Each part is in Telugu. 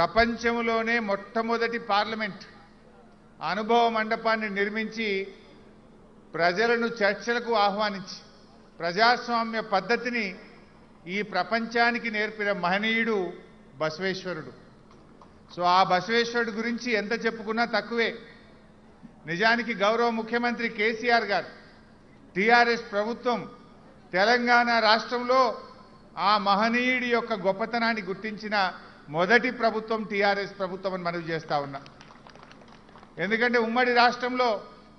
ప్రపంచంలోనే మొట్టమొదటి పార్లమెంట్ అనుభవ మండపాన్ని నిర్మించి ప్రజలను చర్చలకు ఆహ్వానించి ప్రజాస్వామ్య పద్ధతిని ఈ ప్రపంచానికి నేర్పిన మహనీయుడు బసవేశ్వరుడు. సో ఆ బసవేశ్వరుడు గురించి ఎంత చెప్పుకున్నా తక్కువే. నిజానికి గౌరవ ముఖ్యమంత్రి కేసీఆర్ గారు, టీఆర్ఎస్ ప్రభుత్వం తెలంగాణ రాష్ట్రంలో ఆ మహనీయుడి యొక్క గొప్పతనాన్ని గుర్తించిన మొదటి ప్రభుత్వం టీఆర్ఎస్ ప్రభుత్వం అని మనవి చేస్తా ఉన్నా. ఎందుకంటే ఉమ్మడి రాష్ట్రంలో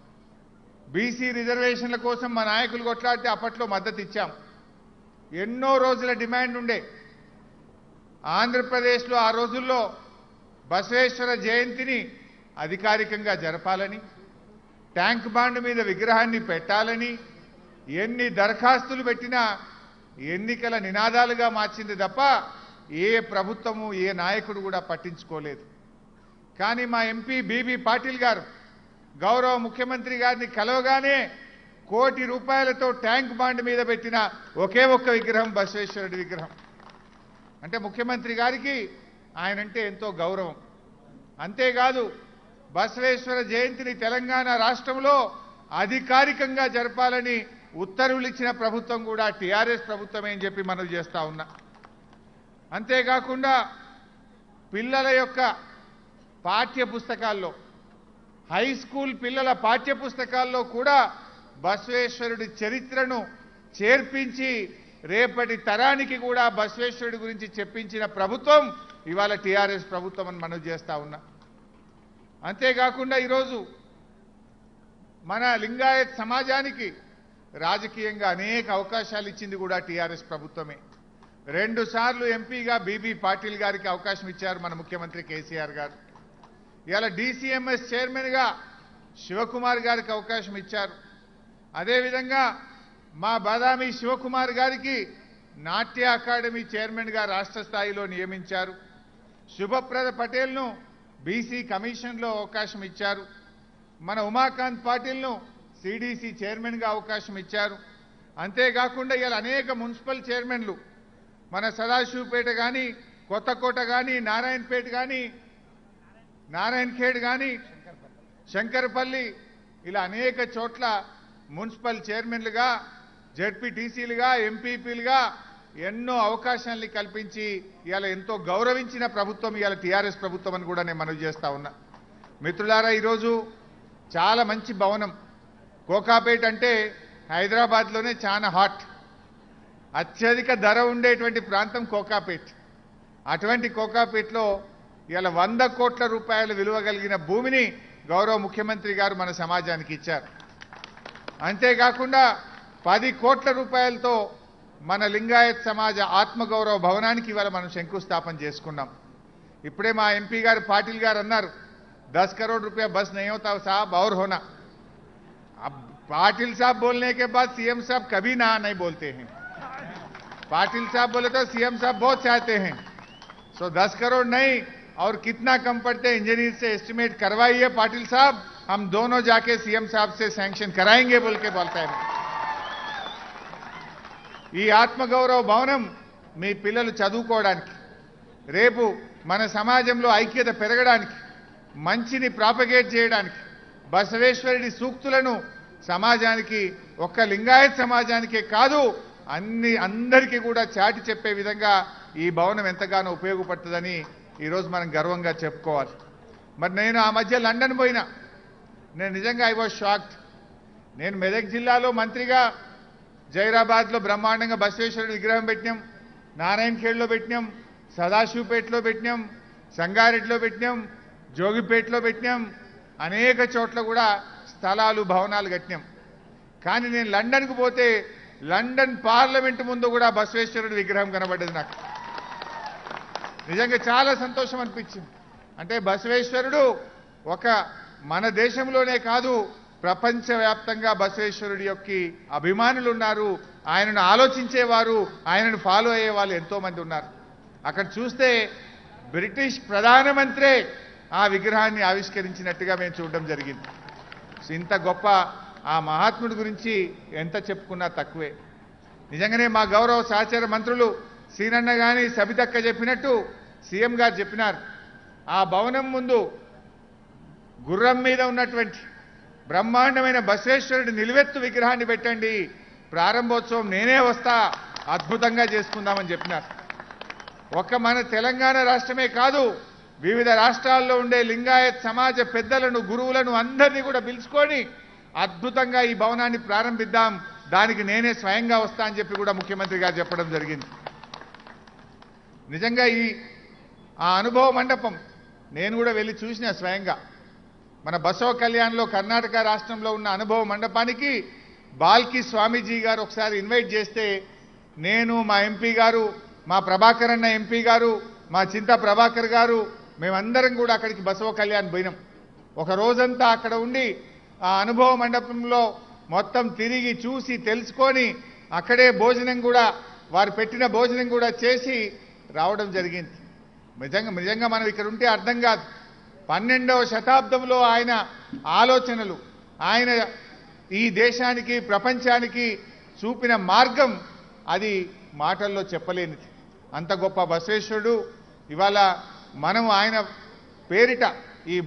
బీసీ రిజర్వేషన్ల కోసం మా నాయకులు కొట్లాడితే అప్పట్లో మద్దతు ఇచ్చాం. ఎన్నో రోజుల డిమాండ్ ఉండే. ఆంధ్రప్రదేశ్లో ఆ రోజుల్లో బసవేశ్వర జయంతిని అధికారికంగా జరపాలని, ట్యాంక్ బాండ్ మీద విగ్రహాన్ని పెట్టాలని ఎన్ని దరఖాస్తులు పెట్టినా ఎన్నికల నినాదాలుగా మార్చింది తప్ప ఏ ప్రభుత్వము ఏ నాయకుడు కూడా పట్టించుకోలేదు. కానీ మా ఎంపీ బీబీ పాటిల్ గారు గౌరవ ముఖ్యమంత్రి గారిని కలవగానే ₹1 కోటి ట్యాంక్ బాండ్ మీద పెట్టిన ఒకే ఒక్క విగ్రహం బసవేశ్వరుడి విగ్రహం. అంటే ముఖ్యమంత్రి గారికి ఆయనంటే ఎంతో గౌరవం. అంతేకాదు బసవేశ్వర జయంతిని తెలంగాణ రాష్ట్రంలో అధికారికంగా జరపాలని ఉత్తర్వులు ఇచ్చిన ప్రభుత్వం కూడా టీఆర్ఎస్ ప్రభుత్వమే అని చెప్పి మనవి చేస్తా ఉన్నా. అంతేకాకుండా పిల్లల యొక్క పాఠ్య పుస్తకాల్లో, హై స్కూల్ పిల్లల పాఠ్య పుస్తకాల్లో కూడా బసవేశ్వరుడి చరిత్రను చేర్పించి రేపటి తరానికి కూడా బసవేశ్వరుడి గురించి చెప్పించిన ప్రభుత్వం ఇవాళ టీఆర్ఎస్ ప్రభుత్వం అని మనవి చేస్తా ఉన్నా. అంతేకాకుండా ఈరోజు మన లింగాయత్ సమాజానికి రాజకీయంగా అనేక అవకాశాలు ఇచ్చింది కూడా టీఆర్ఎస్ ప్రభుత్వమే. 2 సార్లు ఎంపీగా బీబీ పాటిల్ గారికి అవకాశం ఇచ్చారు మన ముఖ్యమంత్రి కేసీఆర్ గారు. ఇవాళ డీసీఎంఎస్ చైర్మన్గా శివకుమార్ గారికి అవకాశం ఇచ్చారు. అదేవిధంగా మా బాదామి శివకుమార్ గారికి నాట్య అకాడమీ చైర్మన్గా రాష్ట్ర స్థాయిలో నియమించారు. శుభప్రద పటేల్ను బీసీ కమిషన్లో అవకాశం ఇచ్చారు. మన ఉమాకాంత్ పాటిల్ను సిడిసి చైర్మన్గా అవకాశం ఇచ్చారు. అంతేకాకుండా ఇలా అనేక మున్సిపల్ చైర్మన్లు మన సదాశివపేట కానీ, కొత్తకోట కానీ, నారాయణపేట కానీ, నారాయణఖేడ్ కానీ, శంకరపల్లి ఇలా అనేక చోట్ల మున్సిపల్ చైర్మన్లుగా, జెడ్పీటీసీలుగా, ఎంపీపీలుగా ఎన్నో అవకాశాలని కల్పించి ఇవాళ ఎంతో గౌరవించిన ప్రభుత్వం ఇవాళ టీఆర్ఎస్ ప్రభుత్వం అని కూడా నేను మనవి చేస్తా ఉన్నా. మిత్రులారా, ఈరోజు చాలా మంచి భవనం. కోకాపేట్ అంటే హైదరాబాద్లోనే చాలా హాట్, అత్యధిక ధర ఉండేటువంటి ప్రాంతం కోకాపేట్. అటువంటి కోకాపేట్లో ఇవాళ ₹100 కోట్ల విలువ కలిగిన భూమిని గౌరవ ముఖ్యమంత్రి గారు మన సమాజానికి ఇచ్చారు. అంతేకాకుండా ₹10 కోట్లతో మన లింగాయత్ సమాజ ఆత్మగౌరవ భవనానికి ఇవాళ మనం శంకుస్థాపన చేసుకున్నాం. ఇప్పుడే మా ఎంపీ గారు పాటిల్ గారు అన్నారు, ₹10 करोड़ बस नहीं होता साहब और होना। अब पाटिल साहब बोलने के बाद सीएम साहब कभी ना नहीं बोलते हैं। पाटिल साहब बोले तो सीएम साहब बहुत चाहते हैं। सो 10 करोड़ नहीं और कितना कम पड़ते इंजीनियर से एस्टिमेट करवाइए पाटिल साहब, हम दोनों जाके सीएम साहब से सैंक्शन कराएंगे बोल के बोलता है। ఈ ఆత్మగౌరవ భవనం మీ పిల్లలు చదువుకోవడానికి, రేపు మన సమాజంలో ఐక్యత పెరగడానికి, మంచిని ప్రాపగేట్ చేయడానికి, బసవేశ్వరుడి సూక్తులను సమాజానికి, ఒక్క లింగాయత్ సమాజానికే కాదు అందరికీ కూడా చాటి చెప్పే విధంగా ఈ భవనం ఎంతగానో ఉపయోగపడుతుందని ఈరోజు మనం గర్వంగా చెప్పుకోవాలి. మరి నేను ఆ మధ్య లండన్ పోయినా, నేను నిజంగా ఐ వాజ్ షాక్డ్. నేను మెదక్ జిల్లాలో మంత్రిగా జైరాబాద్లో బ్రహ్మాండంగా బసవేశ్వరుడి విగ్రహం పెట్టినాం, నారాయణఖేడ్లో పెట్టినాం, సదాశివపేటలో పెట్టినాం, సంగారెడ్డిలో పెట్టినాం, జోగిపేటలో పెట్టినాం, అనేక చోట్ల కూడా స్థలాలు భవనాలు కట్టినాం. కానీ నేను లండన్కు పోతే లండన్ పార్లమెంట్ ముందు కూడా బసవేశ్వరుడి విగ్రహం కనబడ్డది. నాకు నిజంగా చాలా సంతోషం అనిపించింది. అంటే బసవేశ్వరుడు ఒక మన దేశంలోనే కాదు, ప్రపంచవ్యాప్తంగా బసవేశ్వరుడి యొక్క అభిమానులు ఉన్నారు, ఆయనను ఆలోచించేవారు, ఆయనను ఫాలో అయ్యే వాళ్ళు ఎంతో మంది ఉన్నారు. అక్కడ చూస్తే బ్రిటిష్ ప్రధానమంత్రి ఆ విగ్రహాన్ని ఆవిష్కరించినట్టుగా మేము చూడడం జరిగింది. ఇంత గొప్ప ఆ మహాత్ముడి గురించి ఎంత చెప్పుకున్నా తక్కువే. నిజంగానే మా గౌరవ సహచర మంత్రులు సీనన్న గాని సబితక్క చెప్పినట్టు సీఎం గారు చెప్పినారు, ఆ భవనం ముందు గుర్రం మీద ఉన్నటువంటి బ్రహ్మాండమైన బసవేశ్వరుడి నిలువెత్తు విగ్రహాన్ని పెట్టండి, ప్రారంభోత్సవం నేనే వస్తా, అద్భుతంగా చేసుకుందామని చెప్పినారు. ఒక్క మన తెలంగాణ రాష్ట్రమే కాదు, వివిధ రాష్ట్రాల్లో ఉండే లింగాయత్ సమాజ పెద్దలను, గురువులను అందరినీ కూడా పిలుచుకొని అద్భుతంగా ఈ భవనాన్ని ప్రారంభిద్దాం, దానికి నేనే స్వయంగా వస్తా అని చెప్పి కూడా ముఖ్యమంత్రి గారు చెప్పడం జరిగింది. నిజంగా ఆ అనుభవ మండపం నేను కూడా వెళ్ళి చూసిన స్వయంగా. మన బసవ కళ్యాణ్లో కర్ణాటక రాష్ట్రంలో ఉన్న అనుభవ మండపానికి బాల్కి స్వామీజీ గారు ఒకసారి ఇన్వైట్ చేస్తే నేను, మా ఎంపీ గారు, మా ప్రభాకర్ అన్న ఎంపీ గారు, మా చింతా ప్రభాకర్ గారు, మేమందరం కూడా అక్కడికి బసవ కళ్యాణ్ పోయినాం. ఒక రోజంతా అక్కడ ఉండి ఆ అనుభవ మండపంలో మొత్తం తిరిగి చూసి తెలుసుకొని అక్కడే భోజనం కూడా, వారు పెట్టిన భోజనం కూడా చేసి రావడం జరిగింది. నిజంగా మనం ఇక్కడ ఉంటే అర్థం కాదు. 12వ శతాబ్దంలో ఆయన ఆలోచనలు, ఆయన ఈ దేశానికి ప్రపంచానికి చూపిన మార్గం అది మాటల్లో చెప్పలేనిది. అంత గొప్ప బసవేశ్వరుడు ఇవాళ మనం ఆయన పేరిట ఈ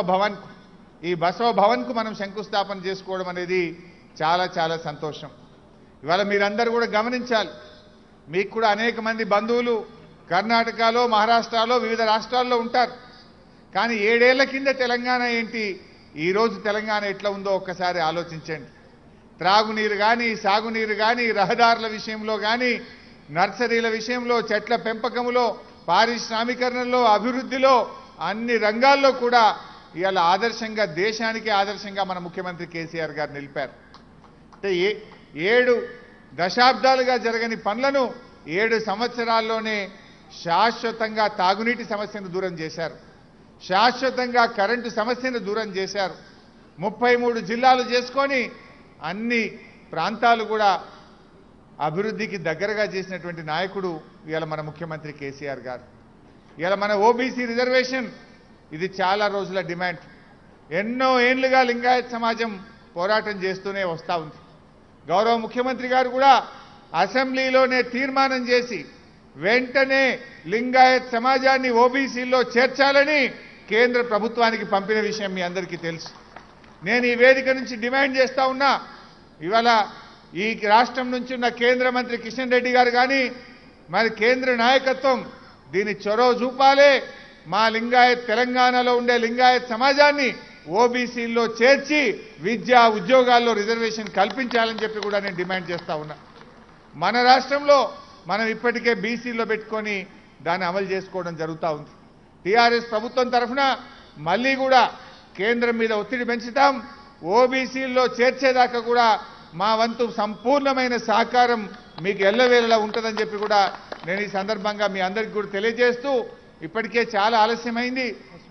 బసవ భవన్కు మనం శంకుస్థాపన చేసుకోవడం అనేది చాలా చాలా సంతోషం. ఇవాళ మీరందరూ కూడా గమనించాలి, మీకు కూడా అనేక మంది బంధువులు కర్ణాటకలో, మహారాష్ట్రలో, వివిధ రాష్ట్రాల్లో ఉంటారు. కానీ 7 ఏళ్ల కింద తెలంగాణ ఏంటి, ఈరోజు తెలంగాణ ఎట్లా ఉందో ఒక్కసారి ఆలోచించండి. త్రాగునీరు కానీ, సాగునీరు కానీ, రహదారుల విషయంలో కానీ, నర్సరీల విషయంలో, చెట్ల పెంపకంలో, పారిశ్రామికరణలో, అభివృద్ధిలో, అన్ని రంగాల్లో కూడా ఇవాళ ఆదర్శంగా, దేశానికి ఆదర్శంగా మన ముఖ్యమంత్రి కేసీఆర్ గారు నిలిపారు. అంటే 7 దశాబ్దాలుగా జరగని పనులను 7 సంవత్సరాల్లోనే శాశ్వతంగా తాగునీటి సమస్యను దూరం చేశారు, శాశ్వతంగా కరెంటు సమస్యను దూరం చేశారు. 33 జిల్లాలు చేసుకొని అన్ని ప్రాంతాలు కూడా అభివృద్ధికి దగ్గరగా చేసినటువంటి నాయకుడు ఇవాళ మన ముఖ్యమంత్రి కేసీఆర్ గారు. ఇవాళ మన ఓబీసీ రిజర్వేషన్ ఇది చాలా రోజుల డిమాండ్. ఎన్నో ఏళ్లుగా లింగాయత్ సమాజం పోరాటం చేస్తూనే వస్తూ ఉంది. గౌరవ ముఖ్యమంత్రి గారు కూడా అసెంబ్లీలోనే తీర్మానం చేసి వెంటనే లింగాయత్ సమాజాన్ని ఓబీసీల్లో చేర్చాలని కేంద్ర ప్రభుత్వానికి పంపిన విషయం మీ అందరికీ తెలుసు. నేను ఈ వేదిక నుంచి డిమాండ్ చేస్తా ఉన్నా, ఇవాళ ఈ రాష్ట్రం నుంచి ఉన్న కేంద్ర మంత్రి కిషన్ రెడ్డి గారు కానీ, మరి కేంద్ర నాయకత్వం దీని చొరవ చూపాలే, మా తెలంగాణలో ఉండే లింగాయత్ సమాజాన్ని ఓబీసీల్లో చేర్చి విద్యా ఉద్యోగాల్లో రిజర్వేషన్ కల్పించాలని చెప్పి కూడా నేను డిమాండ్ చేస్తా ఉన్నా. మన రాష్ట్రంలో మనం ఇప్పటికే బీసీలో పెట్టుకొని దాన్ని అమలు చేసుకోవడం జరుగుతూ ఉంది. టీఆర్ఎస్ ప్రభుత్వం తరఫున మళ్ళీ కూడా కేంద్రం మీద ఒత్తిడి పెంచుతాం, ఓబీసీల్లో చేర్చేదాకా కూడా మా వంతు సంపూర్ణమైన సహకారం మీకు ఎల్లవేళలా ఉంటుందని చెప్పి కూడా నేను ఈ సందర్భంగా మీ అందరికీ కూడా తెలియజేస్తూ, ఇప్పటికే చాలా ఆలస్యమైంది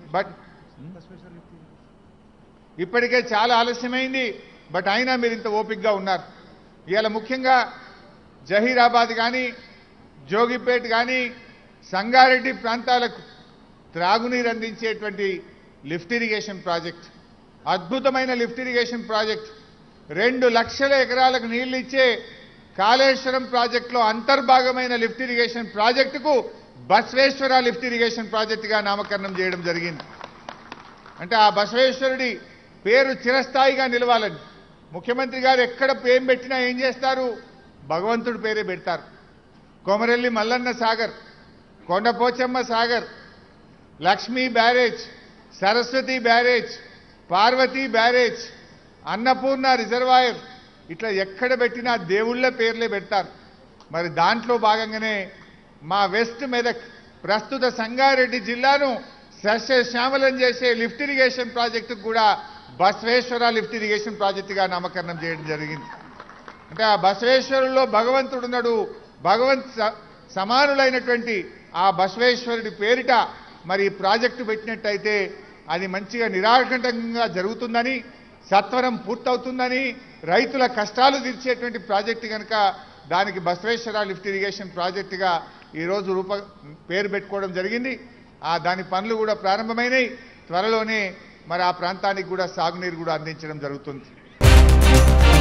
బట్ అయినా మీరు ఇంత ఓపికగా ఉన్నారు. ఇవాళ ముఖ్యంగా జహీరాబాద్ కానీ, జోగిపేట్ కానీ, సంగారెడ్డి ప్రాంతాలకు త్రాగునీరు అందించేటువంటి లిఫ్ట్ ఇరిగేషన్ ప్రాజెక్ట్, అద్భుతమైన లిఫ్ట్ ఇరిగేషన్ ప్రాజెక్ట్, 2 లక్షల ఎకరాలకు నీళ్లు ఇచ్చే కాళేశ్వరం ప్రాజెక్టులో అంతర్భాగమైన లిఫ్ట్ ఇరిగేషన్ ప్రాజెక్టుకు బసవేశ్వర లిఫ్ట్ ఇరిగేషన్ ప్రాజెక్టుగా నామకరణం చేయడం జరిగింది. అంటే ఆ బసవేశ్వరుడి పేరు చిరస్థాయిగా నిలవాలని ముఖ్యమంత్రి గారు ఎక్కడ ఏం పెట్టినా ఏం చేస్తారు, భగవంతుడి పేరే పెడతారు. Komarelli Mallanna Sagar, Kondapochamma Sagar, Lakshmi barrage, Saraswati barrage, Parvati barrage, Annapurna reservoir, ఇట్లా ఎక్కడ పెట్టినా దేవుళ్ళ పేర్లే పెడతారు. మరి దాంట్లో భాగంగానే మా వెస్ట్ మెదక్ ప్రస్తుత సంగారెడ్డి జిల్లాను సస్యశ్యామలం చేసే లిఫ్ట్ ఇరిగేషన్ ప్రాజెక్టుకు కూడా బసవేశ్వర లిఫ్ట్ ఇరిగేషన్ ప్రాజెక్టుగా నామకరణం చేయడం జరిగింది. అంటే ఆ బసవేశ్వరుల్లో భగవంతుడు ఉన్నాడు, సమానులైనటువంటి ఆ బసవేశ్వరుడి పేరిట మరి ప్రాజెక్టు పెట్టినట్టయితే అది మంచిగా నిరాకంటంగా జరుగుతుందని, సత్వరం పూర్తవుతుందని, రైతుల కష్టాలు తీర్చేటువంటి ప్రాజెక్టు కనుక దానికి బసవేశ్వర లిఫ్ట్ ఇరిగేషన్ ప్రాజెక్టుగా ఈరోజు పేరు పెట్టుకోవడం జరిగింది. దాని పనులు కూడా ప్రారంభమైనాయి. త్వరలోనే మరి ఆ ప్రాంతానికి కూడా సాగునీరు కూడా అందించడం జరుగుతుంది.